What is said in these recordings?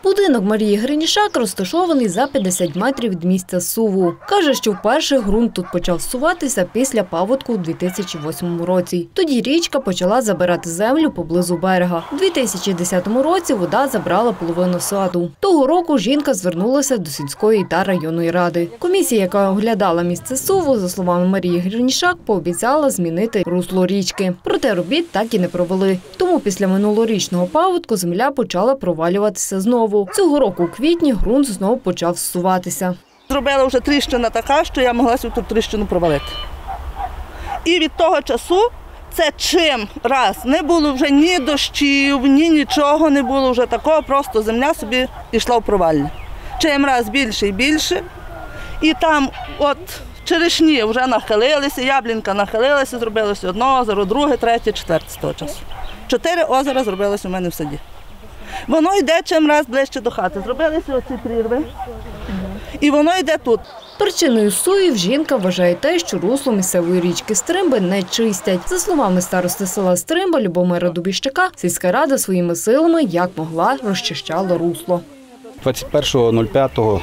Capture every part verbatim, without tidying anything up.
Будинок Марії Гринішак розташований за п'ятдесят метрів від місця зсуву. Каже, що вперше ґрунт тут почав зсуватися після паводку у дві тисячі восьмому році. Тоді річка почала забирати землю поблизу берега. У дві тисячі десятому році вода забрала половину саду. Того року жінка звернулася до сільської та районної ради. Комісія, яка оглядала місце зсуву, за словами Марії Гринішак, пообіцяла змінити русло річки. Проте робіт так і не провели. Тому після минулорічного паводку земля почала провалюватися знову. Цього року у квітні ґрунт знову почав зсуватися. Зробила вже тріщина така, що я могла цю тріщину провалити. І від того часу це чим раз не було вже ні дощів, ні нічого не було вже такого, просто земля собі йшла в провалля. Чим раз більше і більше. І там от черешні вже нахилилися, яблінка нахилилася, зробилося одне озеро, друге, третє, четверте з того часу. Чотири озера зробилися у мене в саді. Воно йде чим раз ближче до хати. Зробилися оці прірви, і воно йде тут. Причиною зсувів жінка вважає те, що русло місцевої річки Стримби не чистять. За словами старости села Стримба Любомира Дубіщака, сільська рада своїми силами, як могла, розчищала русло. двадцять першого п'ятого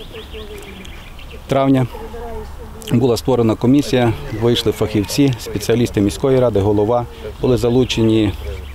травня була створена комісія, вийшли фахівці, спеціалісти міської ради, голова, були залучені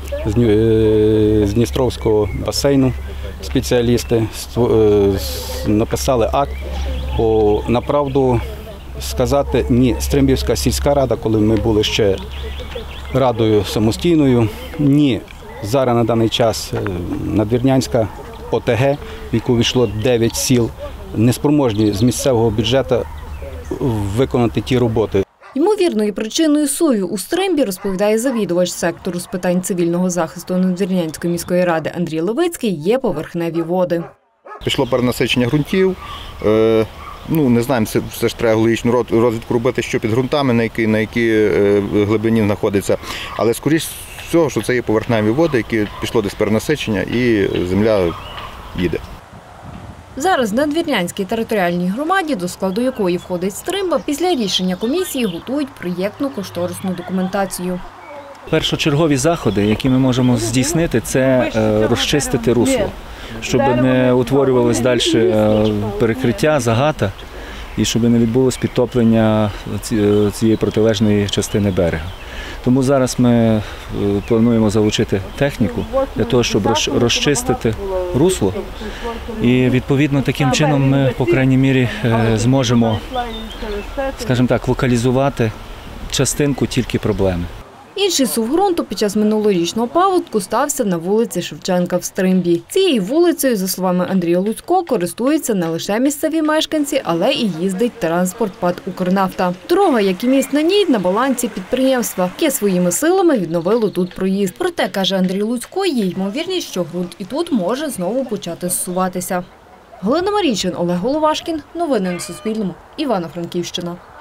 з Дністровського басейну спеціалісти, написали акт. Направду сказати, ні, Стримбівська сільська рада, коли ми були ще радою самостійною, ні, зараз на даний час Надвірнянська О Те Ге, в яку війшло дев'ять сіл, неспроможні з місцевого бюджету виконати ті роботи. Ймовірною причиною зсувів у Стримбі, розповідає завідувач сектору з питань цивільного захисту Надвірнянської міської ради Андрій Левицький, є поверхневі води. Пішло перенасичення ґрунтів. Ну, не знаємо, це все ж треба геологічну розвідку робити, що під ґрунтами, на якій, на якій глибині знаходиться. Але, скоріш всього, що це є поверхневі води, які пішло десь перенасичення і земля їде. Зараз в Надвірнянській територіальній громаді, до складу якої входить Стримба, після рішення комісії готують проєктну кошторисну документацію. Першочергові заходи, які ми можемо здійснити, це розчистити русло, щоб не утворювалось далі перекриття, загата і щоб не відбулось підтоплення цієї протилежної частини берега. Тому зараз ми плануємо залучити техніку для того, щоб розчистити русло. І відповідно таким чином ми, по крайній мірі, зможемо, скажімо так, локалізувати частинку тільки проблеми. Інший зсув ґрунту під час минулорічного паводку стався на вулиці Шевченка в Стримбі. Цією вулицею, за словами Андрія Луцького, користуються не лише місцеві мешканці, але і їздить транспорт ПАТ «Укрнафта». Дорога, як і міст на ній, на балансі підприємства, яке своїми силами відновило тут проїзд. Проте, каже Андрій Луцько, є ймовірність, що ґрунт і тут може знову почати зсуватися. Галина Марійчин, Олег Головашкін. Новини на Суспільному. Івано-Франківщина.